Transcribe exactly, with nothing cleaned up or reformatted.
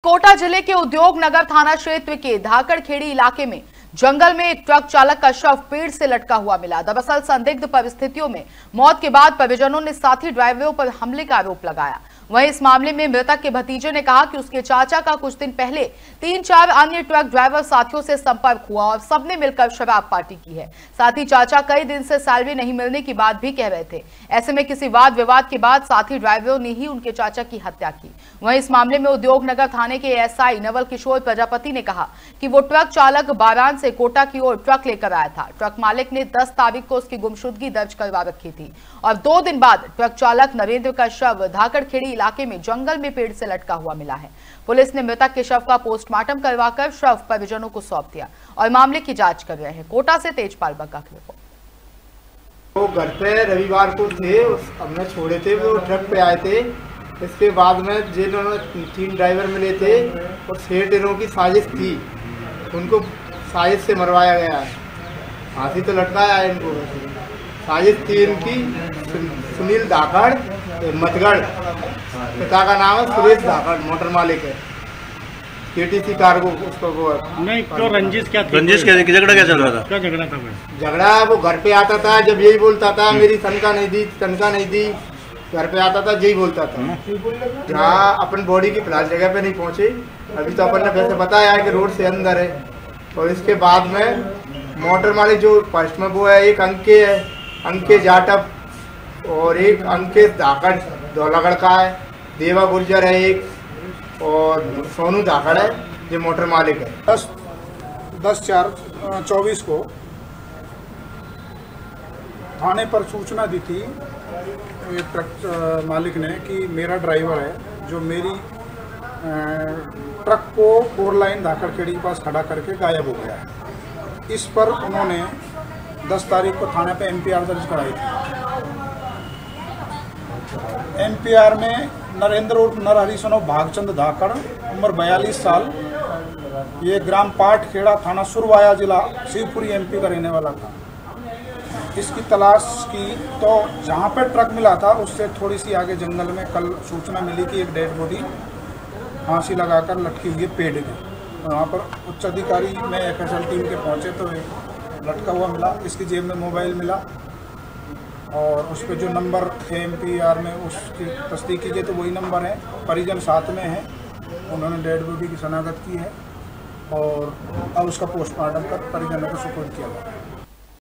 कोटा जिले के उद्योग नगर थाना क्षेत्र के धाकड़खेड़ी इलाके में जंगल में एक ट्रक चालक का शव पेड़ से लटका हुआ मिला। दरअसल संदिग्ध परिस्थितियों में मौत के बाद परिजनों ने साथी ड्राइवरों पर हमले का आरोप लगाया। वहीं इस मामले में मृतक के भतीजे ने कहा कि उसके चाचा का कुछ दिन पहले तीन चार अन्य ट्रक ड्राइवर साथियों से संपर्क हुआ और सबने मिलकर शराब पार्टी की है। साथ ही चाचा कई दिन से सैलरी नहीं मिलने की बात भी कह रहे थे। ऐसे में किसी वाद विवाद के बाद साथी ड्राइवरों ने ही उनके चाचा की हत्या की। वहीं इस मामले में उद्योग नगर थाने के एसआई नवल किशोर प्रजापति ने कहा कि वो ट्रक चालक बारान से कोटा की ओर ट्रक लेकर आया था। ट्रक मालिक ने दस तारीख को उसकी गुमशुदगी दर्ज करवा रखी थी और दो दिन बाद ट्रक चालक नरेंद्र का शव धाकड़खेड़ी इलाके में जंगल में पेड़ से लटका हुआ मिला है। पुलिस ने मृतक के शव का पोस्टमार्टम करवाकर शव परिजनों को सौंप दिया और मामले की जांच कर रहे हैं। कोटा से तेजपाल बग्गा की रिपोर्ट। वो घर पे रविवार को थे, हमने छोड़े थे, वो ट्रक पे आए थे। इसके बाद में जिन्होंने तीन ड्राइवर मिले थे और छह दिनों की साजिश थी, उनको साजिश से मरवाया गया है। फांसी तो लटकाया है इनको। साजिश थी इनकी सुनील धाकड़ मतगढ़, पिता का नाम है सुरेश धाकड़, मोटर मालिक है, केटीसी कार्गो उसको वो नहीं। तो रंजिश क्या थी? रंजिश क्या थी? झगड़ा क्या चल रहा था? क्या झगड़ा था? झगड़ा वो घर पे आता था, जब यही बोलता था मेरी तनख्वाह नहीं दी, तनख्वाह नहीं दी, घर पे आता था यही बोलता था। जहाँ अपन बॉडी की फिलहाल जगह पे नहीं पहुंचे, अभी तो अपन ने वैसे बताया है कि रोड से अंदर है। और इसके बाद में मोटर मालिक जो फर्स्ट में वो है, एक अंके है, अंके जाटव, और एक अंकेश धाकड़ धौलागढ़ का है, देवा गुर्जर है एक, और सोनू धाकड़ है जो मोटर मालिक है। दस दस चार चौबीस को थाने पर सूचना दी थी ये ट्रक मालिक ने कि मेरा ड्राइवर है जो मेरी ट्रक को फोर लाइन धाकड़खेड़ी के पास खड़ा करके गायब हो गया है। इस पर उन्होंने दस तारीख को थाने पे एमपीआर दर्ज कराई थी। एमपीआर में नरेंद्र उर्फ नरहरि सनो भागचंद धाकड़, उम्र बयालीस साल, ये ग्राम पाटखेड़ा, थाना सुरवाया, जिला शिवपुरी, एमपी का रहने वाला था। इसकी तलाश की तो जहाँ पर ट्रक मिला था उससे थोड़ी सी आगे जंगल में कल सूचना मिली कि एक डेड बॉडी फांसी लगाकर लटकी हुई पेड़ में। वहाँ पर उच्च अधिकारी में एफएसएल टीम के पहुँचे तो एक लटका हुआ मिला। इसकी जेब में मोबाइल मिला और उस पर जो नंबर थे एमपीआर में उसकी तस्दीक कीजिए तो वही नंबर है। परिजन साथ में हैं, उन्होंने डेड बॉडी की शनाख्त की है और अब उसका पोस्टमार्टम कर परिजनों को सुपुर्द किया गया।